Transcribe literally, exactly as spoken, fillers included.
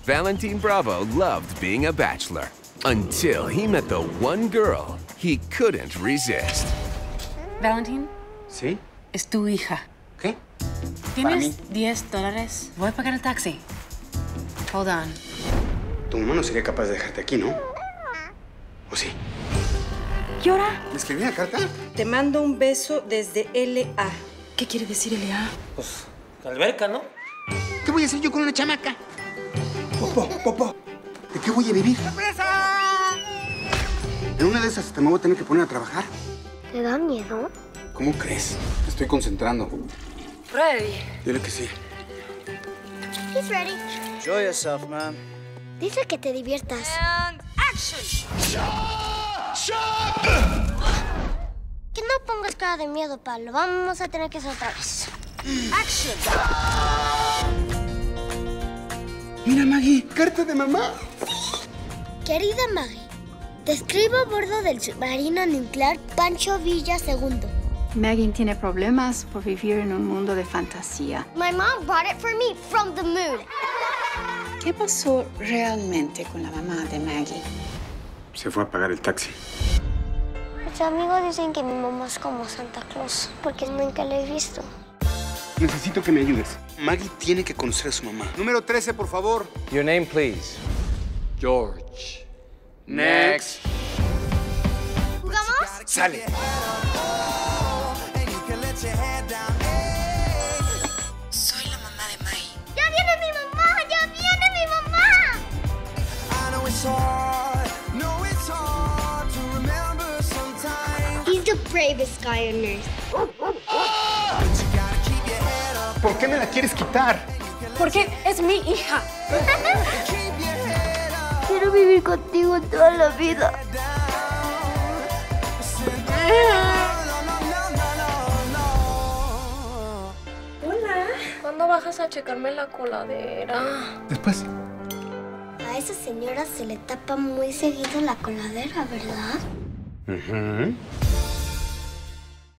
Valentin Bravo loved being a bachelor until he met the one girl he couldn't resist. Valentin. ¿Sí? Es tu hija. ¿Qué? ¿Tienes diez dólares? Voy a pagar el taxi. Hold on. Tu mamá no sería capaz de dejarte aquí, ¿no? ¿O sí? ¿Llora? ¿Le escribí una carta? Te mando un beso desde L A. ¿Qué quiere decir L A? Pues, la alberca, ¿no? ¿Qué voy a hacer yo con una chamaca? Popo, Popo, ¿de qué voy a vivir? ¡Sorpresa! En una de esas te me voy a tener que poner a trabajar. ¿Te da miedo? ¿Cómo crees? Me estoy concentrando. Ready. Dile que sí. He's ready. Enjoy yourself, man. Dice que te diviertas. And action. Que no pongas cara de miedo, Pablo. Vamos a tener que hacer otra vez. Action. Mira, Maggie, carta de mamá. Querida Maggie, te escribo a bordo del submarino nuclear Pancho Villa segundo. Maggie tiene problemas por vivir en un mundo de fantasía. My mom brought it for me from the moon. ¿Qué pasó realmente con la mamá de Maggie? Se fue a pagar el taxi. Mis amigos dicen que mi mamá es como Santa Claus, porque nunca la he visto. Necesito que me ayudes. Maggie tiene que conocer a su mamá. Número trece, por favor. Your name, please. George. Next. ¿Jugamos? Sale. Soy la mamá de Mai. ¡Ya viene mi mamá! ¡Ya viene mi mamá! He's the bravest guy on earth. ¿Por qué me la quieres quitar? Porque es mi hija. Quiero vivir contigo toda la vida. Hola. ¿Cuándo bajas a checarme la coladera? Después. A esa señora se le tapa muy seguido la coladera, ¿verdad? Uh-huh.